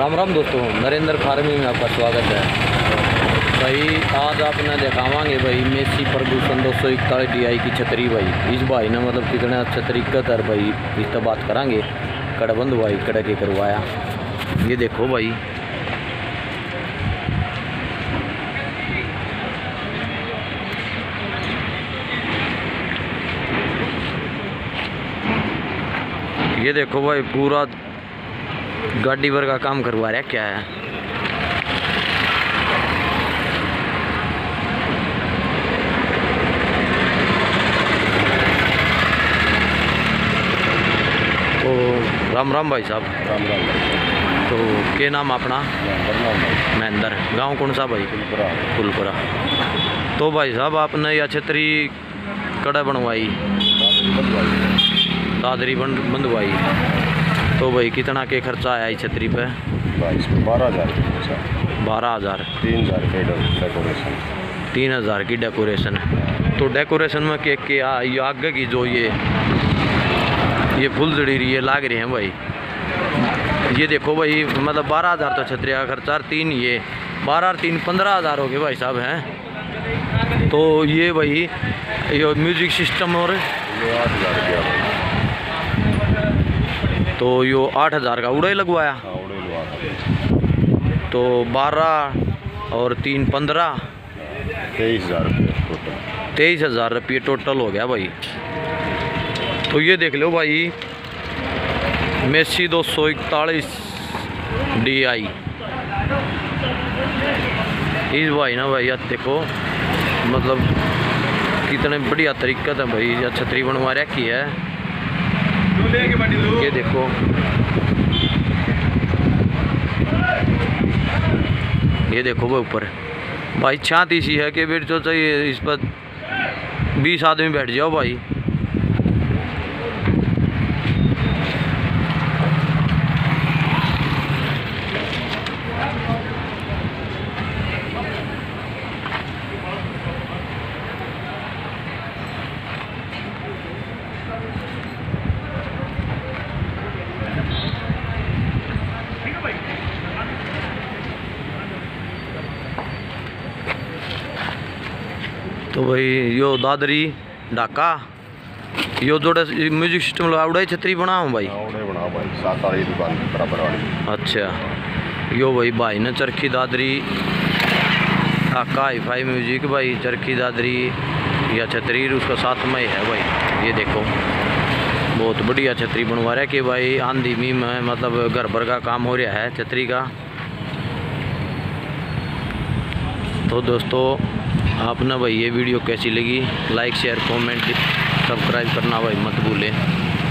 राम राम दोस्तों, नरेंद्र फार्मिंग में आपका स्वागत है। भाई आज आपने दिखावांगे भाई मेसी प्रदूषण 241 DI की छतरी। भाई इस भाई ने मतलब कितना अच्छा तरीका है भाई, इस तो बात करांगे। कड़बंद भाई कड़ा के करवाया, ये देखो भाई। ये देखो भाई पूरा गाड़ी भर का काम करवा रहा है। क्या है तो राम राम भाई साहब। राम राम। तो क्या नाम अपना? महेंद्र। गांव कौन सा भाई? फुलपुरा। तो भाई साहब आपने यह छतरी कड़ा बनवाई, दादरी बंधवाई, तो भाई कितना के खर्चा आया इस छतरी पे? 12,000। 12,000। 3,000 की डेकोरेशन। 3,000 की डेकोरेशन। तो डेकोरेशन में के आगे की जो ये फुल जड़ी रही है लाग रही हैं भाई। ये देखो भाई मतलब 12,000 तो छतरी का खर्चा, 3 ये 12 और 3 15,000 हो गए भाई साहब हैं। तो ये भाई ये म्यूजिक सिस्टम और 8,000 रुपया। तो यो 8,000 का उड़ा ही लगवाया। तो 12 और 3 15 23,000 रुपये टोटल। 23,000 रुपये टोटल हो गया भाई। तो ये देख लो भाई मेसी 241 DI इस भाई ना भाई। देखो मतलब कितने बढ़िया तरीका था भाई, यह छतरी बनवा रखी है। ये देखो ये देखो वो ऊपर भाई छात सी है कि बेट जो चाहिए इस पर 20 आदमी बैठ जाओ भाई। तो भाई यो दादरी ढाका यो जोड़े म्यूजिक सिस्टम लगा छतरी बनाओ भाई। बना भाई 7 वाली दुकान बराबर वाली। अच्छा यो भाई ने चरखी दादरी ढाका हाई-फाई म्यूजिक भाई, चरखी दादरी या छतरी उसका साथ में है भाई। ये देखो बहुत बढ़िया छतरी बनवा रहा है कि भाई आंधी मी में मतलब घर भर का काम हो रहा है छतरी का। तो दोस्तों आपने भाई ये वीडियो कैसी लगी, लाइक शेयर कमेंट सब्सक्राइब करना भाई मत भूलें।